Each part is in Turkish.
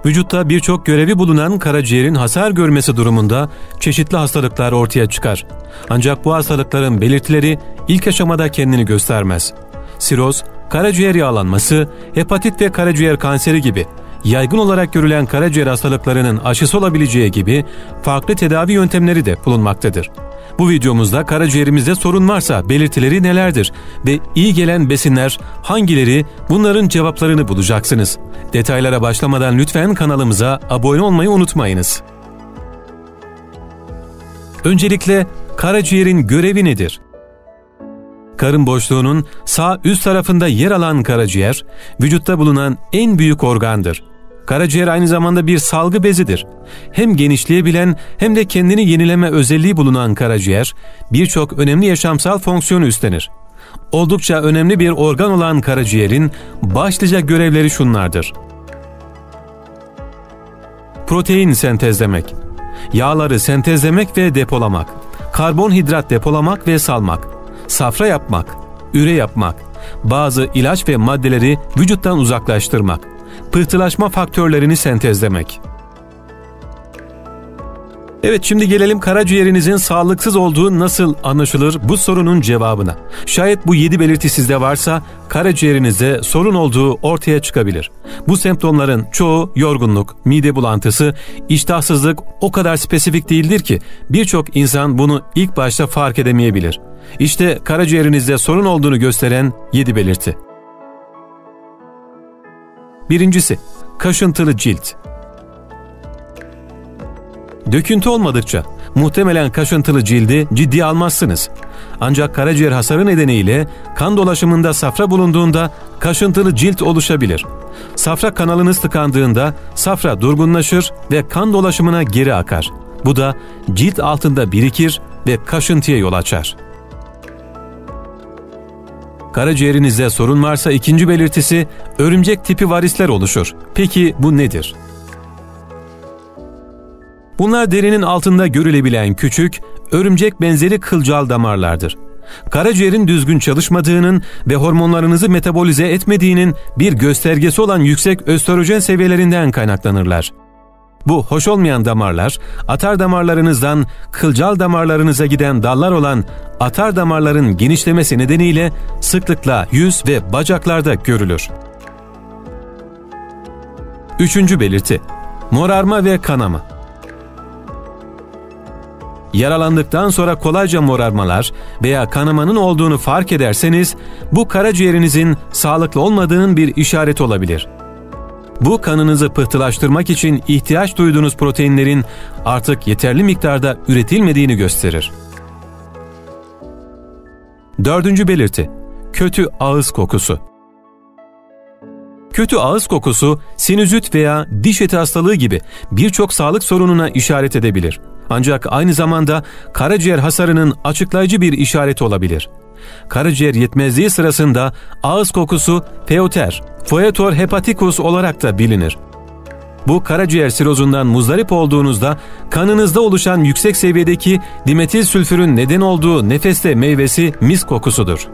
Vücutta birçok görevi bulunan karaciğerin hasar görmesi durumunda çeşitli hastalıklar ortaya çıkar. Ancak bu hastalıkların belirtileri ilk aşamada kendini göstermez. Siroz, karaciğer yağlanması, hepatit ve karaciğer kanseri gibi yaygın olarak görülen karaciğer hastalıklarının aşısı olabileceği gibi farklı tedavi yöntemleri de bulunmaktadır. Bu videomuzda karaciğerimizde sorun varsa belirtileri nelerdir ve iyi gelen besinler hangileri, bunların cevaplarını bulacaksınız. Detaylara başlamadan lütfen kanalımıza abone olmayı unutmayınız. Öncelikle karaciğerin görevi nedir? Karın boşluğunun sağ üst tarafında yer alan karaciğer, vücutta bulunan en büyük organdır. Karaciğer aynı zamanda bir salgı bezidir. Hem genişleyebilen hem de kendini yenileme özelliği bulunan karaciğer, birçok önemli yaşamsal fonksiyonu üstlenir. Oldukça önemli bir organ olan karaciğerin başlıca görevleri şunlardır: protein sentezlemek, yağları sentezlemek ve depolamak, karbonhidrat depolamak ve salmak, safra yapmak, üre yapmak, bazı ilaç ve maddeleri vücuttan uzaklaştırmak, pıhtılaşma faktörlerini sentezlemek. Evet, şimdi gelelim karaciğerinizin sağlıksız olduğu nasıl anlaşılır bu sorunun cevabına. Şayet bu 7 belirti sizde varsa karaciğerinizde sorun olduğu ortaya çıkabilir. Bu semptomların çoğu yorgunluk, mide bulantısı, iştahsızlık o kadar spesifik değildir ki birçok insan bunu ilk başta fark edemeyebilir. İşte karaciğerinizde sorun olduğunu gösteren 7 belirti. Birincisi, kaşıntılı cilt. Döküntü olmadıkça muhtemelen kaşıntılı cildi ciddiye almazsınız. Ancak karaciğer hasarı nedeniyle kan dolaşımında safra bulunduğunda kaşıntılı cilt oluşabilir. Safra kanalınız tıkandığında safra durgunlaşır ve kan dolaşımına geri akar. Bu da cilt altında birikir ve kaşıntıya yol açar. Karaciğerinizde sorun varsa ikinci belirtisi örümcek tipi varisler oluşur. Peki bu nedir? Bunlar derinin altında görülebilen küçük, örümcek benzeri kılcal damarlardır. Karaciğerin düzgün çalışmadığının ve hormonlarınızı metabolize etmediğinin bir göstergesi olan yüksek östrojen seviyelerinden kaynaklanırlar. Bu hoş olmayan damarlar, atar damarlarınızdan kılcal damarlarınıza giden dallar olan atar damarların genişlemesi nedeniyle sıklıkla yüz ve bacaklarda görülür. Üçüncü belirti, morarma ve kanama. Yaralandıktan sonra kolayca morarmalar veya kanamanın olduğunu fark ederseniz bu karaciğerinizin sağlıklı olmadığının bir işareti olabilir. Bu kanınızı pıhtılaştırmak için ihtiyaç duyduğunuz proteinlerin artık yeterli miktarda üretilmediğini gösterir. Dördüncü belirti, kötü ağız kokusu. Kötü ağız kokusu sinüzit veya diş eti hastalığı gibi birçok sağlık sorununa işaret edebilir. Ancak aynı zamanda karaciğer hasarının açıklayıcı bir işareti olabilir. Karaciğer yetmezliği sırasında ağız kokusu feoter, foetor hepaticus olarak da bilinir. Bu karaciğer sirozundan muzdarip olduğunuzda kanınızda oluşan yüksek seviyedeki dimetil sülfürün neden olduğu nefeste meyvesi mis kokusudur.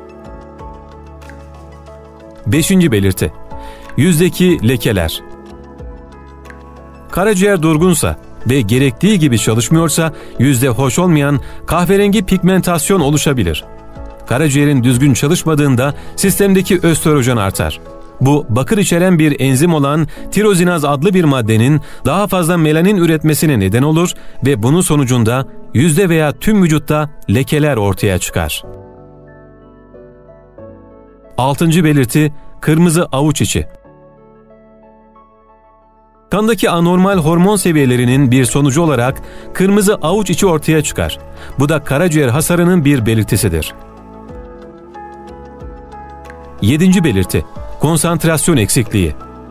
Beşinci belirti, yüzdeki lekeler. Karaciğer durgunsa ve gerektiği gibi çalışmıyorsa yüzde hoş olmayan kahverengi pigmentasyon oluşabilir. Karaciğerin düzgün çalışmadığında sistemdeki östrojen artar. Bu bakır içeren bir enzim olan tirozinaz adlı bir maddenin daha fazla melanin üretmesine neden olur ve bunun sonucunda yüzde veya tüm vücutta lekeler ortaya çıkar. Altıncı belirti, kırmızı avuç içi. Kandaki anormal hormon seviyelerinin bir sonucu olarak kırmızı avuç içi ortaya çıkar. Bu da karaciğer hasarının bir belirtisidir. Yedinci belirti, konsantrasyon eksikliği.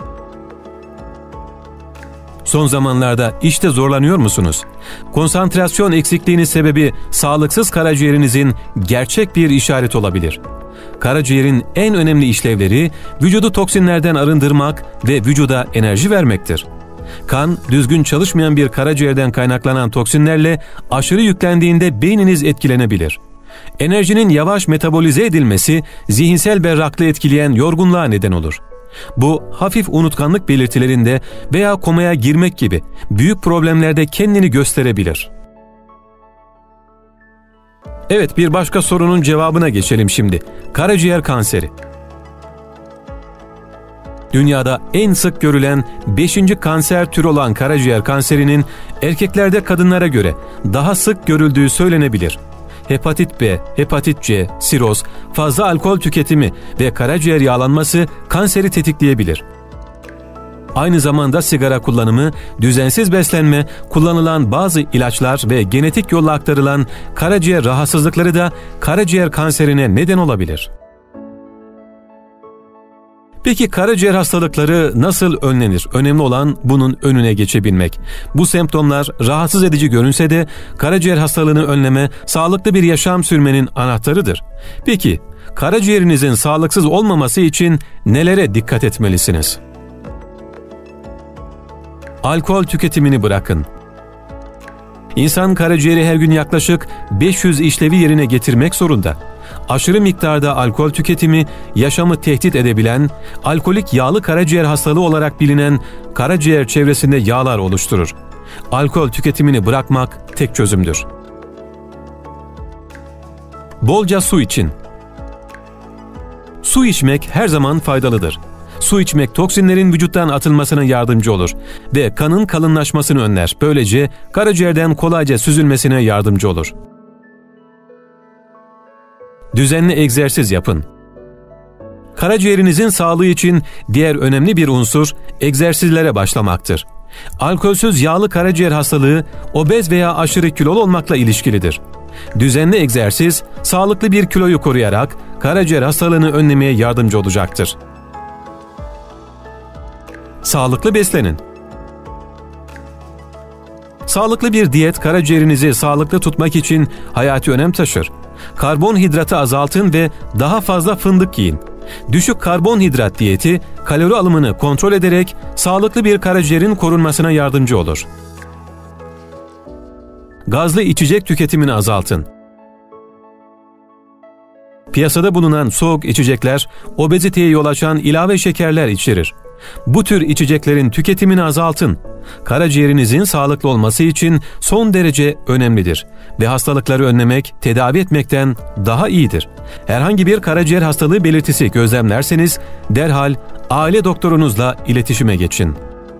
Son zamanlarda işte zorlanıyor musunuz? Konsantrasyon eksikliğinin sebebi sağlıksız karaciğerinizin gerçek bir işaret olabilir. Karaciğerin en önemli işlevleri vücudu toksinlerden arındırmak ve vücuda enerji vermektir. Kan, düzgün çalışmayan bir karaciğerden kaynaklanan toksinlerle aşırı yüklendiğinde beyniniz etkilenebilir. Enerjinin yavaş metabolize edilmesi zihinsel berraklığı etkileyen yorgunluğa neden olur. Bu hafif unutkanlık belirtilerinde veya komaya girmek gibi büyük problemlerde kendini gösterebilir. Evet, bir başka sorunun cevabına geçelim şimdi. Karaciğer kanseri. Dünyada en sık görülen 5. kanser türü olan karaciğer kanserinin erkeklerde kadınlara göre daha sık görüldüğü söylenebilir. Hepatit B, hepatit C, siroz, fazla alkol tüketimi ve karaciğer yağlanması kanseri tetikleyebilir. Aynı zamanda sigara kullanımı, düzensiz beslenme, kullanılan bazı ilaçlar ve genetik yolla aktarılan karaciğer rahatsızlıkları da karaciğer kanserine neden olabilir. Peki karaciğer hastalıkları nasıl önlenir? Önemli olan bunun önüne geçebilmek. Bu semptomlar rahatsız edici görünse de karaciğer hastalığını önleme, sağlıklı bir yaşam sürmenin anahtarıdır. Peki karaciğerinizin sağlıksız olmaması için nelere dikkat etmelisiniz? Alkol tüketimini bırakın. İnsan karaciğeri her gün yaklaşık 500 işlevi yerine getirmek zorunda. Aşırı miktarda alkol tüketimi, yaşamı tehdit edebilen, alkolik yağlı karaciğer hastalığı olarak bilinen karaciğer çevresinde yağlar oluşturur. Alkol tüketimini bırakmak tek çözümdür. Bolca su için. Su içmek her zaman faydalıdır. Su içmek toksinlerin vücuttan atılmasına yardımcı olur ve kanın kalınlaşmasını önler. Böylece karaciğerden kolayca süzülmesine yardımcı olur. Düzenli egzersiz yapın. Karaciğerinizin sağlığı için diğer önemli bir unsur egzersizlere başlamaktır. Alkolsüz yağlı karaciğer hastalığı obez veya aşırı kilolu olmakla ilişkilidir. Düzenli egzersiz, sağlıklı bir kiloyu koruyarak karaciğer hastalığını önlemeye yardımcı olacaktır. Sağlıklı beslenin. Sağlıklı bir diyet karaciğerinizi sağlıklı tutmak için hayati önem taşır. Karbonhidratı azaltın ve daha fazla fındık yiyin. Düşük karbonhidrat diyeti kalori alımını kontrol ederek sağlıklı bir karaciğerin korunmasına yardımcı olur. Gazlı içecek tüketimini azaltın. Piyasada bulunan soğuk içecekler obeziteye yol açan ilave şekerler içerir. Bu tür içeceklerin tüketimini azaltın. Karaciğerinizin sağlıklı olması için son derece önemlidir ve hastalıkları önlemek, tedavi etmekten daha iyidir. Herhangi bir karaciğer hastalığı belirtisi gözlemlerseniz derhal aile doktorunuzla iletişime geçin.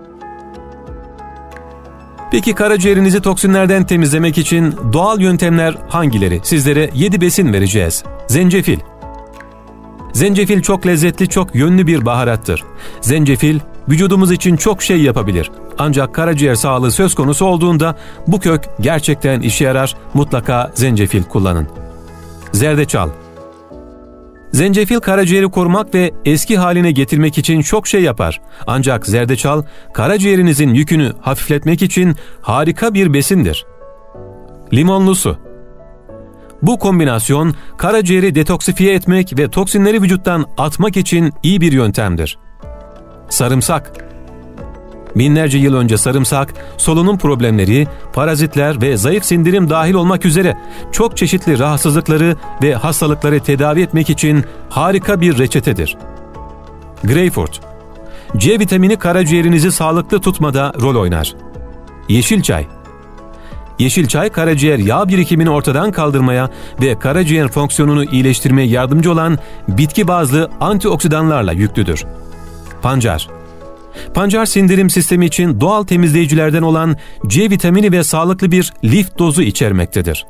Peki karaciğerinizi toksinlerden temizlemek için doğal yöntemler hangileri? Sizlere 7 besin vereceğiz. Zencefil. Zencefil çok lezzetli, çok yönlü bir baharattır. Zencefil vücudumuz için çok şey yapabilir. Ancak karaciğer sağlığı söz konusu olduğunda bu kök gerçekten işe yarar. Mutlaka zencefil kullanın. Zerdeçal. Zencefil karaciğeri korumak ve eski haline getirmek için çok şey yapar. Ancak zerdeçal karaciğerinizin yükünü hafifletmek için harika bir besindir. Limonlu su. Bu kombinasyon karaciğeri detoksifiye etmek ve toksinleri vücuttan atmak için iyi bir yöntemdir. Sarımsak. Binlerce yıl önce sarımsak, solunum problemleri, parazitler ve zayıf sindirim dahil olmak üzere çok çeşitli rahatsızlıkları ve hastalıkları tedavi etmek için harika bir reçetedir. Greyfurt. C vitamini karaciğerinizi sağlıklı tutmada rol oynar. Yeşil çay. Yeşil çay karaciğer yağ birikimini ortadan kaldırmaya ve karaciğer fonksiyonunu iyileştirmeye yardımcı olan bitki bazlı antioksidanlarla yüklüdür. Pancar. Pancar sindirim sistemi için doğal temizleyicilerden olan C vitamini ve sağlıklı bir lif dozu içermektedir.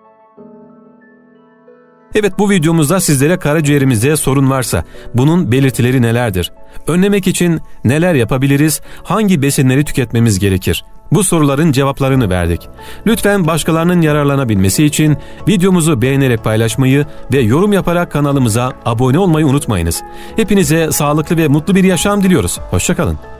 Evet, bu videomuzda sizlere karaciğerimizde sorun varsa bunun belirtileri nelerdir? Önlemek için neler yapabiliriz? Hangi besinleri tüketmemiz gerekir? Bu soruların cevaplarını verdik. Lütfen başkalarının yararlanabilmesi için videomuzu beğenerek paylaşmayı ve yorum yaparak kanalımıza abone olmayı unutmayınız. Hepinize sağlıklı ve mutlu bir yaşam diliyoruz. Hoşça kalın.